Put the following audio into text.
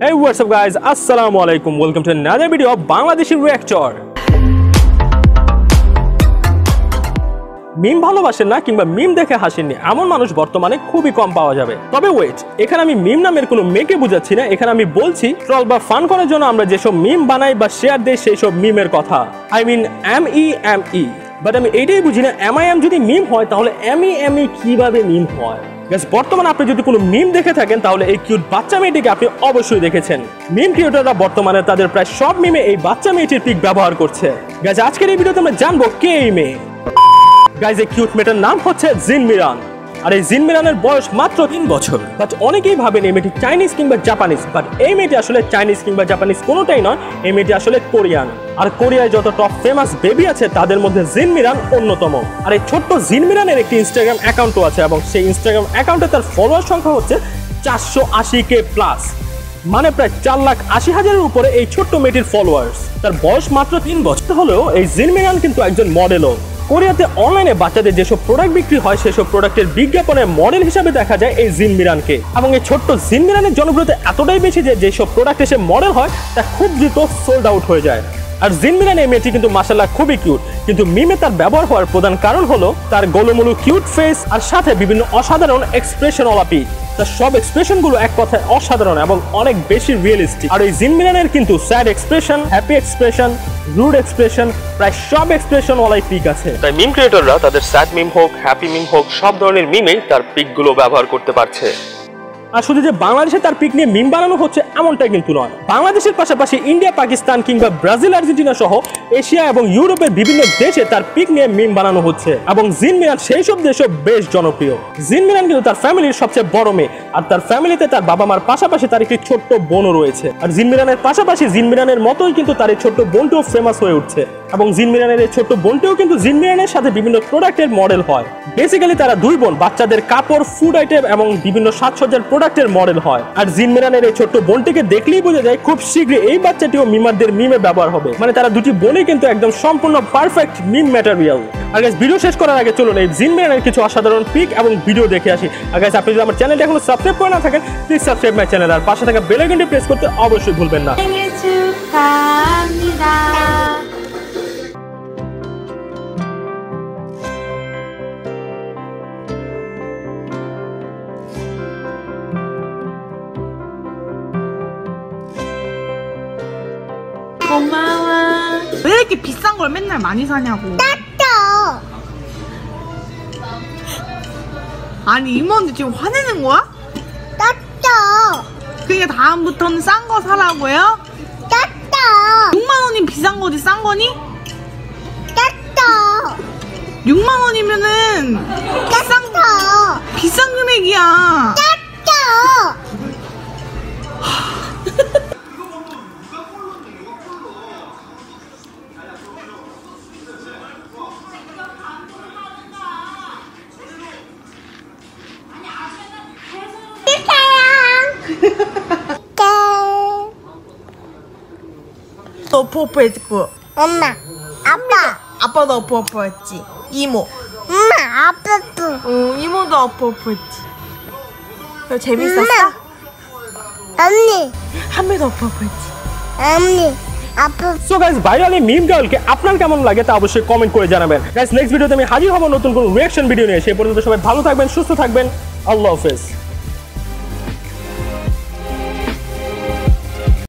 Hey, what's up guys? Assalamu alaikum. Welcome to another video of Bangladeshi Reactor. মিম ভালোবাসেন না কিংবা মিম দেখে হাসেননি এমন মানুষ বর্তমানে খুবই কম পাওয়া যাবে। তবে ওয়েট, এখানে আমি মিম নামের কোনো মেয়েকে বোঝাচ্ছি না, এখানে আমি বলছি ট্রল বা ফান করার জন্য আমরা যেসব মিম বানাই বা শেয়ার দেই সেই সব মিমের কথা। I mean MEME। বাট আমি এইটাই বুঝি না, MIM যদি মিম হয় তাহলে MEME কিভাবে মিম হয়। বর্তমানে আপনি যদি কোনো মিম দেখে থাকেন তাহলে এই কিউট বাচ্চা মেয়েটিকে আপনি অবশ্যই দেখেছেন। মিম ক্রিয়েটররা বর্তমানে তাদের প্রায় সব মিমে এই বাচ্চা মেয়েটির পিক ব্যবহার করছে। গাইজ আজকের এই ভিডিওতে আমরা জানবো কে এই মেয়ে। গাইজ এই কিউট মেয়েটার নাম হচ্ছে জিন মিরান। আর এই জিন মিরানের বয়স মাত্র 3 বছর। বাট অনেকেই ভাবেন এই মেয়েটি চাইনিজ কিংবা জাপানিজ, বাট এই মেয়েটি আসলে চাইনিজ কিংবা জাপানিজ কোনোটাই নয়, এই মেয়েটি আসলে কোরিয়ান। আর কোরিয়ায় যত টপ ফেমাস বেবি আছে তাদের মধ্যে জিন মিরান অন্যতম। আর এই ছোট্ট জিন মিরানের একটি ইনস্টাগ্রাম অ্যাকাউন্টও আছে এবং সেই ইনস্টাগ্রাম অ্যাকাউন্টে তার ফলোয়ার সংখ্যা হচ্ছে 480K প্লাস, মানে প্রায় 4,80,000-এর উপরে এই ছোট্ট মেয়েটির ফলোয়ার্স। তার বয়স মাত্র 3 বছর হলেও এই জিন মিরান কিন্তু একজন মডেলও। কোরিয়াতে অনলাইনে বাচ্চাদের যেসব প্রোডাক্ট বিক্রি হয় সেসব প্রোডাক্টের বিজ্ঞাপনে মডেল হিসাবে দেখা যায় এই জিন মিরানকে। এবং এই ছোট্ট জিন মিরানের জনপ্রিয়তা এতটাই বেশি যে যেসব প্রোডাক্ট এসে মডেল হয় তা খুব দ্রুত সোল্ড আউট হয়ে যায়। আর জিন মিরান এই মেয়েটি কিন্তু মাশাআল্লাহ খুবই কিউট, কিন্তু মিমে তার ব্যবহার হওয়ার প্রধান কারণ হলো তার গোলুমুলু কিউট ফেস আর সাথে বিভিন্ন অসাধারণ এক্সপ্রেশনওয়ালা পিক। তার সব এক্সপ্রেশনগুলো এক কথায় অসাধারণ এবং অনেক বেশি রিয়েলিস্টিক। আর এই জিন মিরানের কিন্তু sad expression, happy expression, rude expression, প্রায় সব এক্সপ্রেশনওয়ালাই পিক আছে। তাই মিম ক্রিয়েটররা তাদের স্যাড মিম হোক, হ্যাপি মিম হোক, সব ধরনের মিমেই তার পিকগুলো ব্যবহার করতে পারছে। আর শুধু যে বাংলাদেশে তার পিক নিয়ে মিম বানানো হচ্ছে এমনটা কিন্তু নয়, বাংলাদেশের পাশাপাশি ইন্ডিয়া, পাকিস্তান কিংবা ব্রাজিল, আর্জেন্টিনা সহ এশিয়া এবং ইউরোপের বিভিন্ন দেশে তার পিক নিয়ে মিম বানানো হচ্ছে এবং জিন মিরান সেই সব দেশে বেশ জনপ্রিয়। জিন মিরান কিন্তু তার ফ্যামিলির সবচেয়ে বড় মেয়ে, আর তার ফ্যামিলিতে তার বাবা মার পাশাপাশি তার একটি ছোট্ট বোনও রয়েছে। আর জিন মিরানের পাশাপাশি জিন মিরানের মতোই কিন্তু তার এই ছোট্ট বোনটিও ফেমাস হয়ে উঠছে এবং জিন মিরানের এই ছোট্ট বোনটিও কিন্তু জিন মিরানের সাথে বিভিন্ন প্রোডাক্টের মডেল হয়। বেসিক্যালি তারা দুই বোন বাচ্চাদের কাপড়, ফুড আইটেম এবং বিভিন্ন সাজসজ্জার প্রোডাক্টের মডেল হয়। আর জিন মিরানের এই ছোট্ট বোনটিকে দেখলেই বোঝা যায় খুব শীঘ্রই এই বাচ্চাটিও মিমারদের মিমে ব্যবহার হবে, মানে তারা দুটি বোনই কিন্তু একদম সম্পূর্ণ পারফেক্ট মিম ম্যাটেরিয়াল। আর গাইস ভিডিও শেষ করার আগে চলুন এই জিন মিরানের কিছু অসাধারণ পিক এবং ভিডিও দেখে আসি। আর গাইস আপনি যদি আমার চ্যানেলটা এখনো সাবস্ক্রাইব করে না থাকেন প্লিজ সাবস্ক্রাইব মাই চ্যানেল, আর পাশে থাকা বেল আইকনটি প্রেস করতে অবশ্যই ভুলবেন না। 고마워. 왜 이렇게 비싼 걸 맨날 많이 사냐고. 따뜻. 아니 이모한테 지금 화내는 거야? 따뜻. 그게 다음부터는 싼 거 사라고요? 따뜻. 6만 원이 비싼 거지 싼 거니? 따뜻. 6만 원이면은 비싼 금액이야. 따뜻. 너 뽀뽀했고 엄마, 아빠, 아빠도 뽀뽀했지. 이모. 엄마, 아빠도. 응 이모도 뽀뽀했지. 그거 재밌었어? 언니, 한배도 뽀뽀했지. 언니, 아빠. সো গাইস ভাইরাল এই মিম গার্লকে আপনার কেমন লাগে তা অবশ্যই কমেন্ট করে জানাবেন। গাইস নেক্সট ভিডিওতে আমি হাজির হব নতুন কোনো রিঅ্যাকশন ভিডিও নিয়ে। সেই পর্যন্ত সবাই ভালো থাকবেন, সুস্থ থাকবেন। আল্লাহ হাফেজ।